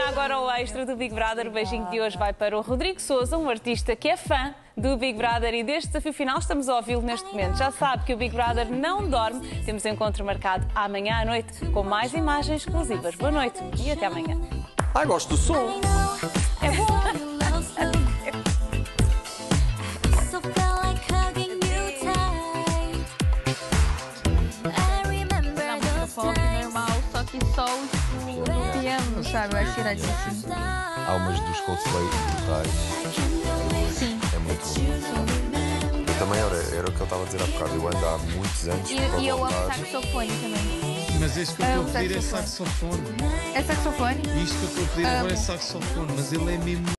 agora o extra do Big Brother. O beijinho de hoje vai para o Rodrigo Sousa, um artista que é fã do Big Brother e deste desafio final estamos a ouvi-lo neste momento. Já sabe que o Big Brother não dorme. Temos encontro marcado amanhã à noite com mais imagens exclusivas. Boa noite e até amanhã. Ai, gosto do som. É bom. Só que só o piano, sabe? Eu acho que era disso. Há umas dos Coldplay brutais. Sim. É muito bom. Eu também era o que eu estava a dizer há bocado. Eu ando há muitos anos para E eu amo voltar. saxofone também. Mas este que eu estou a pedir é saxofone. É saxofone? Isto que eu estou a pedir agora é saxofone, mas ele é mesmo